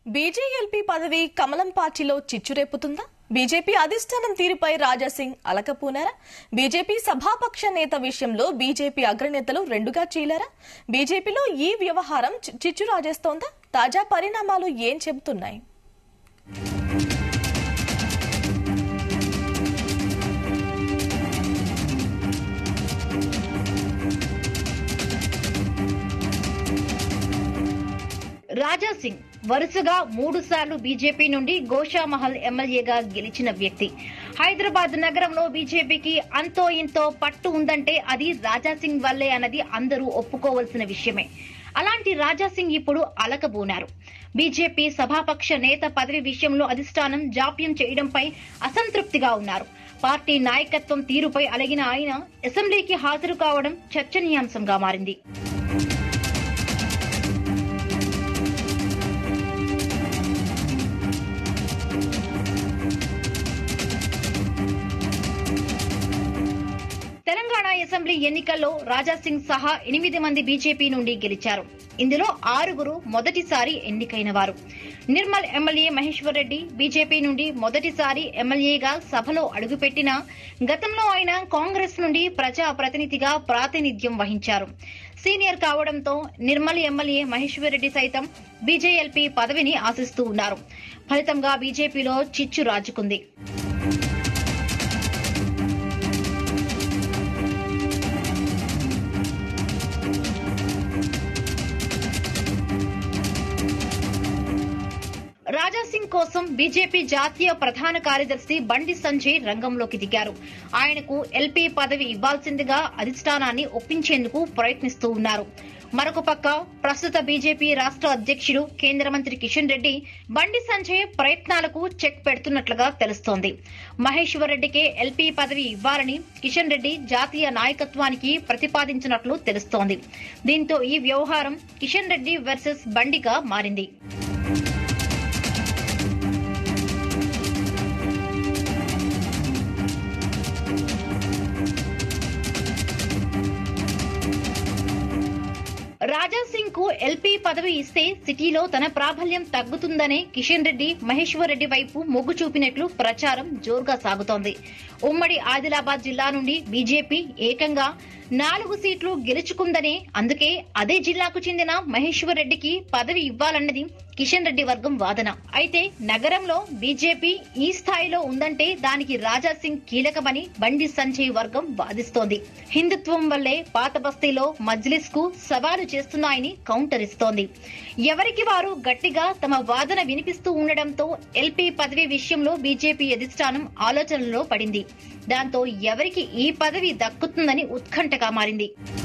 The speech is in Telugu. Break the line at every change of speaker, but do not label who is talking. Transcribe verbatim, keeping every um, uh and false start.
బీజేఎల్పీ పదవి కమలం పార్టీలో చిచ్చురేపుతుందా? బీజేపీ అధిష్టానం తీరుపై రాజాసింగ్ అలకపూనారా? బీజేపీ సభాపక్ష నేత విషయంలో బీజేపీ అగ్రనేతలు రెండుగా చీలారా? బీజేపీలో ఈ వ్యవహారం చిచ్చు రాజేస్తోందా? తాజా పరిణామాలు ఏం చెబుతున్నాయి?
రాజాసింగ్ వరుసగా మూడు సార్లు బీజేపీ నుండి గోషామహల్ ఎమ్మెల్యేగా గెలిచిన వ్యక్తి. హైదరాబాద్ నగరంలో బీజేపీకి అంతో ఇంతో పట్టు ఉందంటే అది రాజాసింగ్ వల్లే అన్నది అందరూ ఒప్పుకోవాల్సిన విషయమే. అలాంటి రాజాసింగ్ ఇప్పుడు అలకబోనారు. బీజేపీ సభాపక్ష నేత పదవి విషయంలో అధిష్టానం జాప్యం చేయడంపై అసంతృప్తిగా ఉన్నారు. పార్టీ నాయకత్వం తీరుపై అలిగిన ఆయన అసెంబ్లీకి హాజరు కావడం చర్చనీయాంశంగా మారింది. తెలంగాణ అసెంబ్లీ ఎన్నికల్లో రాజాసింగ్ సహా ఎనిమిది మంది బీజేపీ నుండి గెలిచారు. ఇందులో ఆరుగురు మొదటిసారి ఎన్నికైన వారు. నిర్మల్ ఎమ్మెల్యే మహేశ్వర్ రెడ్డి బీజేపీ నుండి మొదటిసారి ఎమ్మెల్యేగా సభలో అడుగుపెట్టినా గతంలో ఆయన కాంగ్రెస్ నుండి ప్రజా ప్రతినిధిగా ప్రాతినిధ్యం వహించారు. సీనియర్ కావడంతో నిర్మల్ ఎమ్మెల్యే మహేశ్వర్ రెడ్డి సైతం బీజేఎల్పీ పదవిని ఆశిస్తూ ఉన్నారు. ఫలితంగా బీజేపీలో చిచ్చు రాజుకుంది. రాజాసింగ్ కోసం బీజేపీ జాతీయ ప్రధాన కార్యదర్శి బండి సంజయ్ రంగంలోకి దిగారు. ఆయనకు ఎల్పీ పదవి ఇవ్వాల్సిందిగా అధిష్టానాన్ని ఒప్పించేందుకు ప్రయత్నిస్తూ ఉన్నారు. మరొక పక్క ప్రస్తుత బీజేపీ రాష్ట్ర అధ్యక్షుడు కేంద్ర మంత్రి కిషన్ రెడ్డి బండి సంజయ్ ప్రయత్నాలకు చెక్ పెడుతున్నట్లుగా తెలుస్తోంది. మహేశ్వర్ రెడ్డికే ఎల్పీ పదవి ఇవ్వాలని కిషన్ రెడ్డి జాతీయ నాయకత్వానికి ప్రతిపాదించినట్లు తెలుస్తోంది. దీంతో ఈ వ్యవహారం కిషన్ రెడ్డి వర్సెస్ బండిగా మారింది. రాజాసింగ్ కు ఎల్పీ పదవి ఇస్తే సిటీలో తన ప్రాబల్యం తగ్గుతుందనే కిషన్ రెడ్డి మహేశ్వర్ రెడ్డి వైపు మొగ్గు చూపినట్లు ప్రచారం జోరుగా సాగుతోంది. ఉమ్మడి ఆదిలాబాద్ జిల్లా నుండి బీజేపీ ఏకంగా నాలుగు సీట్లు గెలుచుకుందనే, అందుకే అదే జిల్లాకు చెందిన మహేశ్వర్ రెడ్డికి పదవి ఇవ్వాలన్నది కిషన్ రెడ్డి వర్గం వాదన. అయితే నగరంలో బీజేపీ ఈ స్థాయిలో ఉందంటే దానికి రాజాసింగ్ కీలకమని బండి సంజయ్ వర్గం వాదిస్తోంది. హిందుత్వం వల్లే పాత బస్తీలో మజ్లిస్ కు సవాలు చేస్తున్నాయని కౌంటర్ ఇస్తోంది. ఎవరికి వారు గట్టిగా తమ వాదన వినిపిస్తూ ఉండడంతో ఎల్పీ పదవి విషయంలో బీజేపీ అధిష్టానం ఆలోచనలో పడింది. దాంతో ఎవరికి ఈ పదవి దక్కుతుందని ఉత్కంఠగా మారింది.